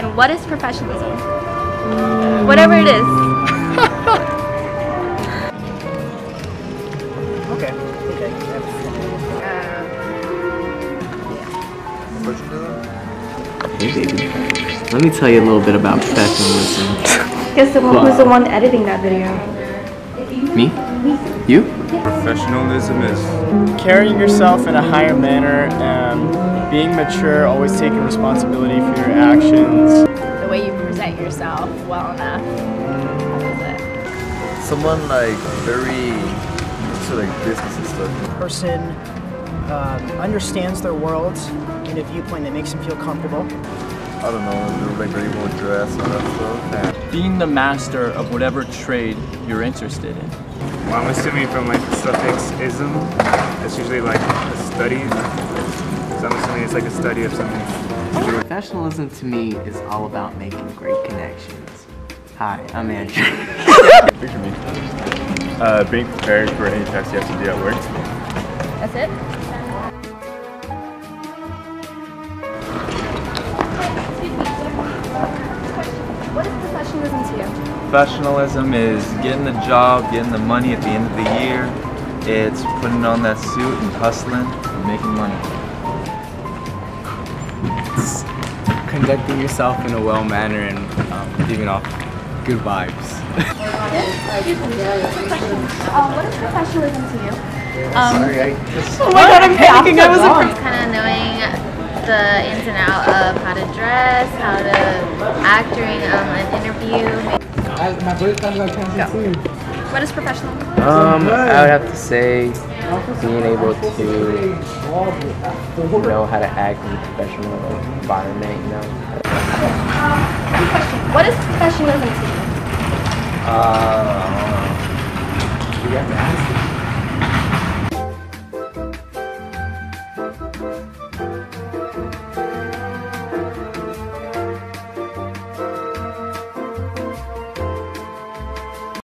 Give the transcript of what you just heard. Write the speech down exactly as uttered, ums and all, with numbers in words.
What is professionalism? Whatever it is. Okay. Okay. Hey baby, let me tell you a little bit about professionalism. Guess the one who's the one editing that video. Me? You? Professionalism is Carrying yourself in a higher manner, um, being mature, always taking responsibility for your actions. The way you present yourself well enough. That is it. someone like very into like business and stuff. Person um, understands their world in a viewpoint that makes them feel comfortable. I don't know, they're like very well dressed and all that stuff. Being the master of whatever trade you're interested in. Well, I'm assuming from like the suffix ism, it's usually like a study. So I'm assuming it's like a study of something. Professionalism to me is all about making great connections. Hi, I'm Andrew. Picture me. Uh, being prepared for any task you have to do at work. That's it? What is professionalism to you? Professionalism is getting the job, getting the money at the end of the year. It's putting on that suit and hustling and making money. It's conducting yourself in a well manner and um, giving off good vibes. Um, what is professionalism to you? Um, Sorry, I just... Oh my god, I'm panicking. I wasn't. kind of knowing the ins and outs of how to dress, how to act during um, an interview. Go. What is professionalism? Um, I would have to say being able to know how to act in a professional environment, you know. Good question. What is professionalism to you? Uh, you have to ask.